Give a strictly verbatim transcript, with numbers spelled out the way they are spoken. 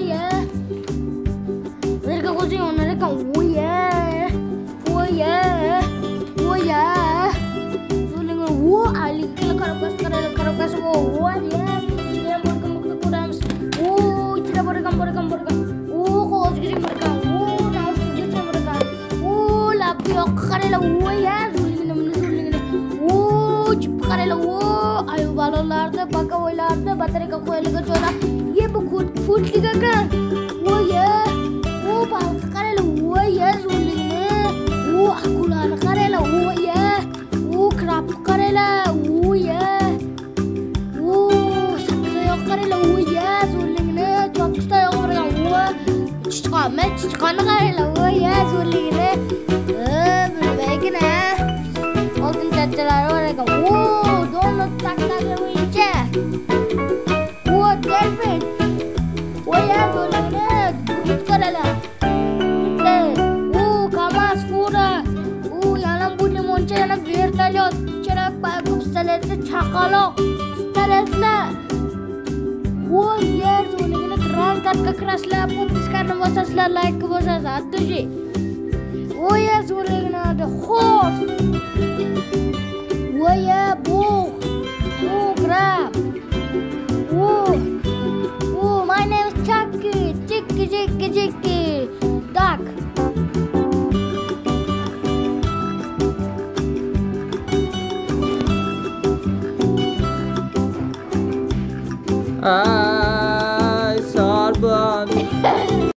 yeah. Mereka kucing mereka. Oh yeah. Oh yeah. Oh yeah. Tuling oh ali kala karakas kara karakas oh oh yeah. Cina mereka mereka kurang. Oh cina mereka mereka mereka. Oh kau jadi mereka. Oh now jadi mereka. Oh lapi ok karela oh yeah. Tuling namanya tuling ni. Oh cip karela oh ayo balonlarda baka oylarda bateri kakueli kacora. ये बहुत फूट लिखा कर वो ये वो बाल करे लो वो ये रूली में वो अकुलान करे लो वो ये वो क्राप करे लो वो ये वो सक्रिय करे लो वो ये रूली में तो किस्ता यो करे वो चिचका में चिचका न करे लो वो ये रूली में बेगी ना और तुम चचरा रो रे का वो दोनों तक तक वो इंचे वो delfin वो यार बोलेंगे दूध करेला ते वो कामास पूरा वो याना बुढ़े मोंचे याना वीर तलो चला पाकुप सलेट छाकालो सलेटला वो यार बोलेंगे ड्राम तक कक्रसला पुप्स करना वससला लाइक वसस आदुजी वो यार बोलेंगे the horse वो यार bull वो crab वो Oh, my name is Chucky. Chicky, chicky, chicky. Duck. Ah.